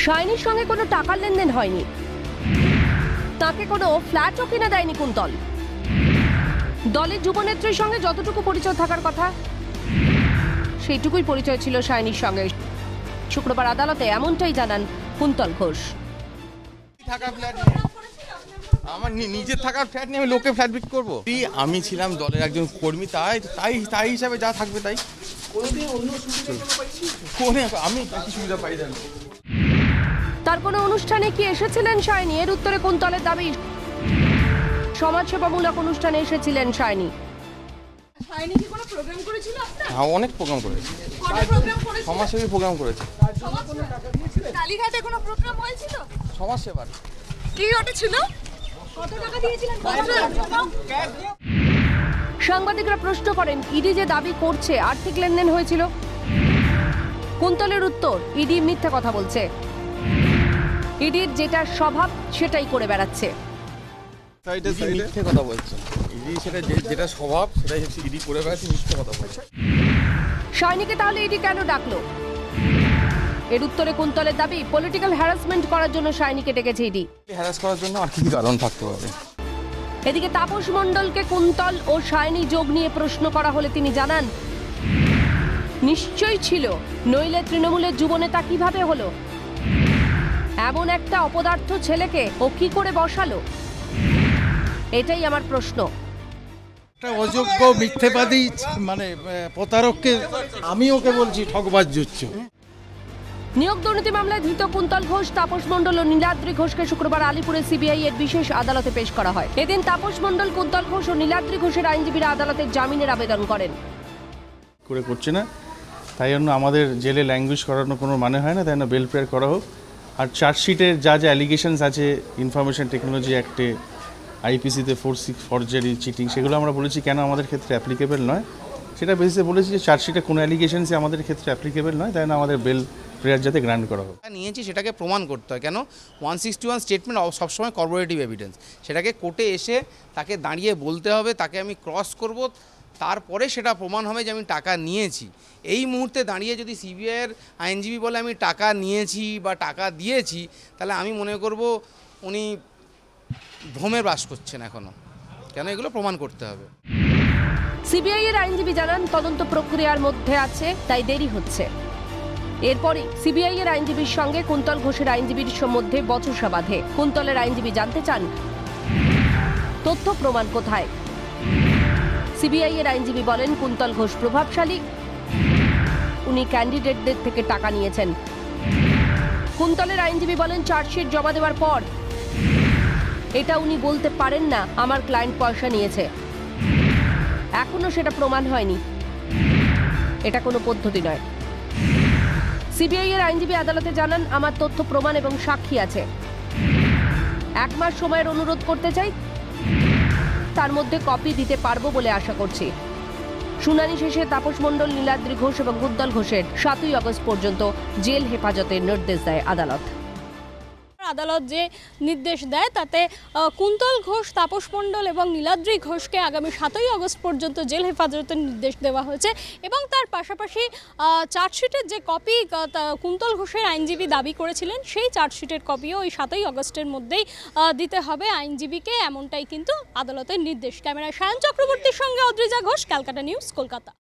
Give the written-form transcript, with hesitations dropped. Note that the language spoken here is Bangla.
শাইনির সঙ্গে কোনো টাকার লেনদেন হয়নি, তাকে কোনো ফ্ল্যাটও কিনে দেয়নি কুন্তল। দলের যুবনেত্রীর সঙ্গে যতটুকু পরিচয় থাকার কথা সেইটুকুই পরিচয় ছিল শাইনির সঙ্গে। শুক্রবার আদালতে এমনটাই জানান কুন্তল ঘোষ। আমার নিজের থাকার ফ্ল্যাট নিয়ে আমি লোকে ফ্ল্যাট বিক্রি করবো? আমি ছিলাম দলের একজন কর্মী, তাই হিসাবে যা থাকবে তাই। আমি কি সুবিধা পাই জানি? তার কোনো অনুষ্ঠানে কি এসেছিলেন শাইনি? এর উত্তরে কুন্তলের দাবি, সমাজসেবামূলক অনুষ্ঠানে এসেছিলেন শাইনি। শাইনি কি কোনো প্রোগ্রাম করেছিল আপনার? হ্যাঁ, অনেক প্রোগ্রাম করেছে, সমাজসেবী প্রোগ্রাম করেছে। কালীঘাটে কোনো প্রোগ্রাম হয়েছিল সমাজসেবার? কি ঘটেছিল? কত টাকা দিয়েছিলেন? সাংবাদিকরা প্রশ্ন করেন, ইডি যে দাবি করছে আর্থিক লেনদেন হয়েছিল, কুন্তলের উত্তর, ইডি মিথ্যা কথা বলছে। ইডির যেটা স্বভাব সেটাই করে বেড়াচ্ছে। মিথ্যে কথা বলছে ইডি, যেটা স্বভাব সেটাই হচ্ছে ইডি করে বেড়াচ্ছে, মিথ্যে কথা বলছে। শাইনিকে তাহলে ইডি কেন ডাকলো? এর উত্তরে কুন্তলের দাবি, পলিটিক্যাল হ্যারাসমেন্ট করার জন্য শাইনিকে ডেকেছে ইডি। হ্যারাস করার জন্য আর কি কারণ থাকতে পারে? এদিকে তাপস মণ্ডলকে কুন্তল ও শাইনি যোগ নিয়ে প্রশ্ন করা হলে তিনি জানান, নিশ্চয়ই ছিল, নইলে তৃণমূলের যুবনেতা কিভাবে হলো? এমন একটা অপদার্থ ছেলেকে ও কি করে বসালো, এটাই আমার প্রশ্ন। একটা অযোগ্য মিথ্যেবাদী মানে প্রতারককে আমি ওকে বলছি ঠকবাজ জুচ্ছ। নিয়োগ দুর্নীতি মামলায় ধৃত কুন্তল ঘোষ, তাপস মণ্ডল ও নীলাদ্রি ঘোষকে শুক্রবার আলিপুরে সিবিআই এর বিশেষ আদালতে পেশ করা হয়। এদিন তাপস মণ্ডল, কুন্তল ঘোষ ও নীলাদ্রি ঘোষের আইনজীবীরা আদালতে জামিনের আবেদন করেন। করছে না, তাই জন্য আমাদের জেলে ল্যাঙ্গুয়েজ করানোর কোনো মানে হয় না, তাই জন্য বেল প্রেয়ার করা হোক। আর চার্জশিটের যা অ্যালিগেশনস আছে ইনফরমেশন টেকনোলজি অ্যাক্টে, আইপিসিতে ফরজারি, চিটিং, সেগুলো আমরা বলেছি কেন আমাদের ক্ষেত্রে অ্যাপ্লিকেবল নয়, সেটা বেসিসে বলেছি যে চার্জশিটে কোনো অ্যালিগেশনসই আমাদের ক্ষেত্রে অ্যাপ্লিকেবল নয়, তাই না আমাদের বেল প্রেয়ার যাতে গ্রান্ট করা হোক। নিয়েছি সেটাকে প্রমাণ করতে হয়। কেন 161 স্টেটমেন্ট সবসময় কর্পোরেটিভ এভিডেন্স, সেটাকে কোর্টে এসে তাকে দাঁড়িয়ে বলতে হবে, তাকে আমি ক্রস করব, তারপরে সেটা প্রমাণ হবে যে আমি টাকা নিয়েছি। এই মুহূর্তে দাঁড়িয়ে যদি সিবিআইয়ের আইনজীবী বলে আমি টাকা নিয়েছি বা টাকা দিয়েছি, তাহলে আমি মনে করব উনি ভ্রমে বাস করছেন এখনও। কেন এগুলো প্রমাণ করতে হবে। সিবিআই এর আইনজীবী জানান, তদন্ত প্রক্রিয়ার মধ্যে আছে, তাই দেরি হচ্ছে। এরপরই সিবিআই এর আইনজীবীর সঙ্গে কুন্তল ঘোষের আইনজীবীর মধ্যে বচসা বাঁধে। কুন্তলের আইনজীবী জানতে চান, তথ্য প্রমাণ কোথায়? সিবিআই এর আইনজীবী বলেন, কুন্তল ঘোষ প্রভাবশালী, উনি ক্যান্ডিডেটদের থেকে টাকা নিয়েছেন। কুন্তলের আইনজীবী বলেন, চার্জশিট জমা দেওয়ার পর এটা উনি বলতে পারেন না আমার ক্লায়েন্ট পয়সা নিয়েছে, এখনো সেটা প্রমাণ হয়নি, এটা কোনো পদ্ধতি নয়। সিবিআই এর আইনজীবী আদালতে জানান, আমার তথ্য প্রমাণ এবং সাক্ষী আছে, 1 মাস সময়ের অনুরোধ করতে চাই, তার মধ্যে কপি দিতে পারবো বলে আশা করছি। শুনানি শেষে তাপস মণ্ডল, নীলাদ্রি ঘোষ এবং কুন্তল ঘোষের 7ই আগস্ট পর্যন্ত জেল হেফাজতের নির্দেশ দেয় আদালত। আদালত যে নির্দেশ দেয় তাতে কুন্তল ঘোষ, তাপস মণ্ডল এবং নীলাদ্রি ঘোষকে আগামী 7ই আগস্ট পর্যন্ত জেল হেফাজতের নির্দেশ দেওয়া হয়েছে এবং তার পাশাপাশি চার্জশিটের যে কপি কুন্তল ঘোষের আইনজীবী দাবি করেছিলেন, সেই চার্জশিটের কপিও ওই 7ই আগস্টের মধ্যেই দিতে হবে আইনজীবীকে, এমনটাই কিন্তু আদালতের নির্দেশ। ক্যামেরায় সায়ন চক্রবর্তীর সঙ্গে অদ্রিজা ঘোষ, ক্যালকাটা নিউজ, কলকাতা।